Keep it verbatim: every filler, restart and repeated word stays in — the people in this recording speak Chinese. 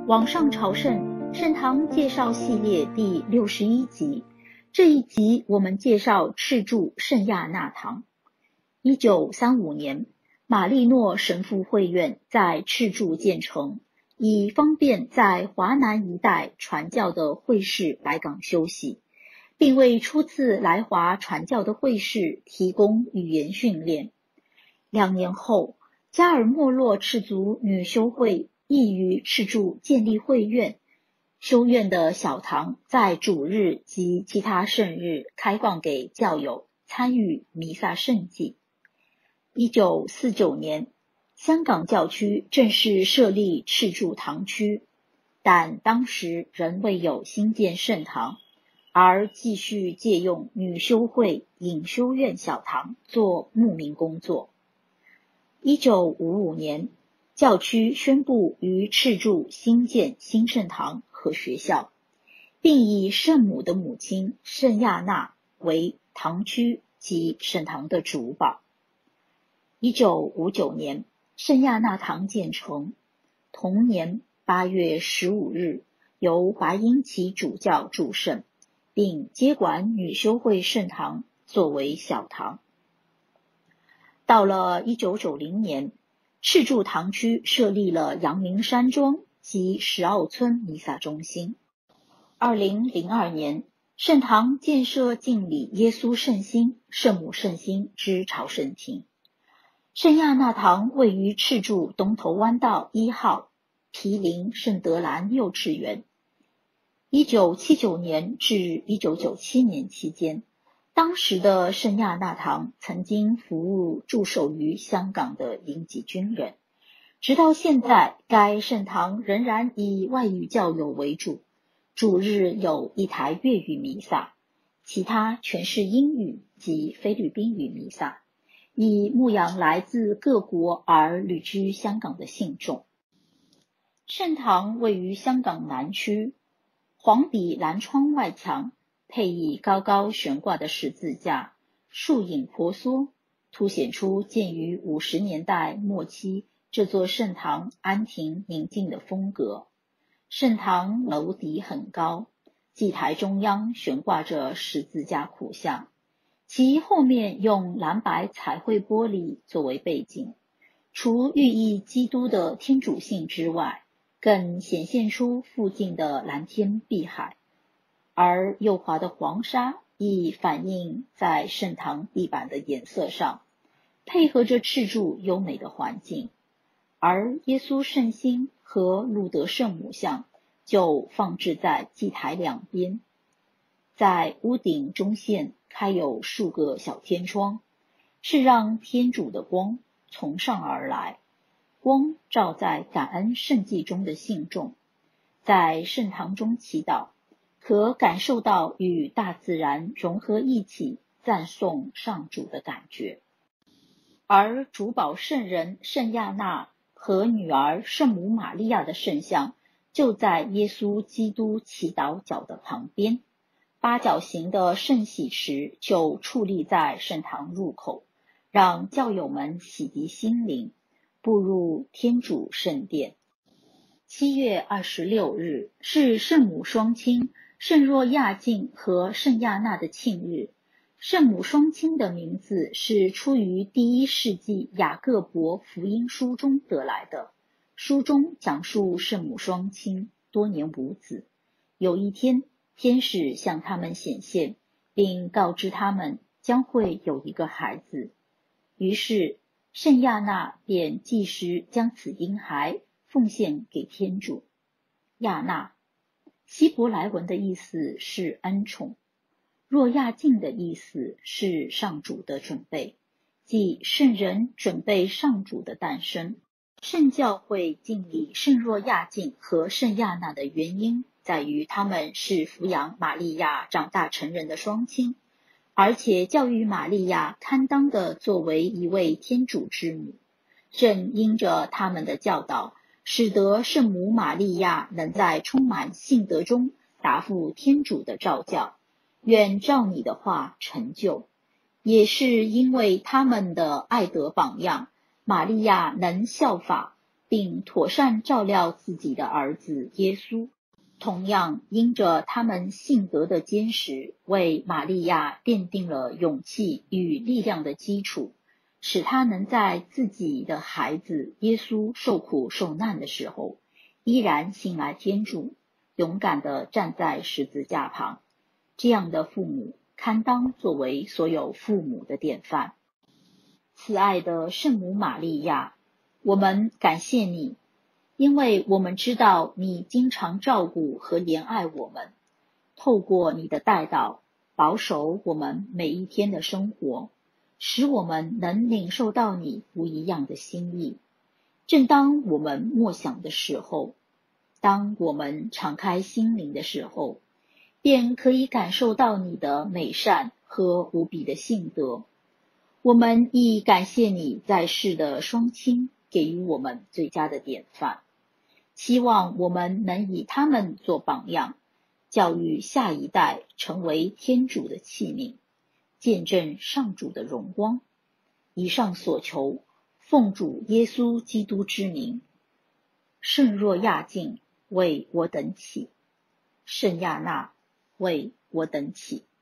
网上朝圣圣堂介绍系列第六十一集，这一集我们介绍赤柱圣亚纳堂。一九三五年，马利诺神父会院在赤柱建成，以方便在华南一带传教的会士来港休息，并为初次来华传教的会士提供语言训练。两年后，加尔默洛赤族女修会亦于赤柱建立会院，修院的小堂在主日及其他圣日开放给教友参与弥撒圣祭。一九四九年，香港教区正式设立赤柱堂区，但当时仍未有新建圣堂，而继续借用女修会隐修院小堂做牧民工作。一九五五年，教区宣布于赤柱新建新圣堂和学校，并以圣母的母亲圣亚纳为堂区及圣堂的主保。一九五九年，圣亚纳堂建成，同年八月十五日，由华英奇主教主圣，并接管女修会圣堂作为小堂。到了一九九零年，赤柱堂区设立了阳明山庄及石澳村弥撒中心。二零零二年，圣堂建设敬礼耶稣圣心、圣母圣心之朝圣亭。圣亚纳堂位于赤柱东头湾道一号，毗邻圣德兰幼稚园。一九七九年至一九九七年期间，当时的圣亚纳堂曾经服务驻守于香港的营级军人，直到现在，该圣堂仍然以外语教友为主，主日有一台粤语弥撒，其他全是英语及菲律宾语弥撒，以牧养来自各国而旅居香港的信众。圣堂位于香港南区，黄底蓝窗外墙配以高高悬挂的十字架，树影婆娑，凸显出建于五十年代末期这座圣堂安停宁静的风格。圣堂楼底很高，祭台中央悬挂着十字架苦像，其后面用蓝白彩绘玻璃作为背景，除寓意基督的天主性之外，更显现出附近的蓝天碧海，而幼滑的黄沙亦反映在圣堂地板的颜色上，配合着赤柱优美的环境。而耶稣圣心和路德圣母像就放置在祭台两边，在屋顶中线开有数个小天窗，是让天主的光从上而来，光照在感恩圣祭中的信众，在圣堂中祈祷，可感受到与大自然融合一起赞颂上主的感觉。而主保圣人圣亚纳和女儿圣母玛利亚的圣像就在耶稣基督祈祷角的旁边，八角形的圣洗池就矗立在圣堂入口，让教友们洗涤心灵，步入天主圣殿。七月二十六日是圣母双亲圣若亚敬和圣亚纳的庆日。圣母双亲的名字是出于第一世纪雅各伯福音书中得来的。书中讲述圣母双亲多年无子，有一天天使向他们显现，并告知他们将会有一个孩子。于是圣亚纳便即时将此婴孩奉献给天主。亚纳希伯来文的意思是恩宠，若亚敬的意思是上主的准备，即圣人准备上主的诞生。圣教会敬礼圣若亚敬和圣亚纳的原因在于他们是抚养玛利亚长大成人的双亲，而且教育玛利亚堪当的作为一位天主之母。正因着他们的教导，使得圣母玛利亚能在充满信德中答复天主的召叫，愿照你的话成就。也是因为他们的爱德榜样，玛利亚能效法， 并妥善照料自己的儿子耶稣。同样，因着他们信德的坚实，为玛利亚奠定了勇气与力量的基础，使他能在自己的孩子耶稣受苦受难的时候，依然信赖天主，勇敢地站在十字架旁。这样的父母堪当作为所有父母的典范。慈爱的圣母玛利亚，我们感谢你，因为我们知道你经常照顾和怜爱我们，透过你的带导，保守我们每一天的生活，使我们能领受到你不一样的心意。正当我们默想的时候，当我们敞开心灵的时候，便可以感受到你的美善和无比的信德。我们亦感谢你在世的双亲给予我们最佳的典范，希望我们能以他们做榜样，教育下一代成为天主的器皿，见证上主的荣光。以上所求，奉主耶稣基督之名。圣若亚敬，为我等祈；圣亚纳，为我等祈。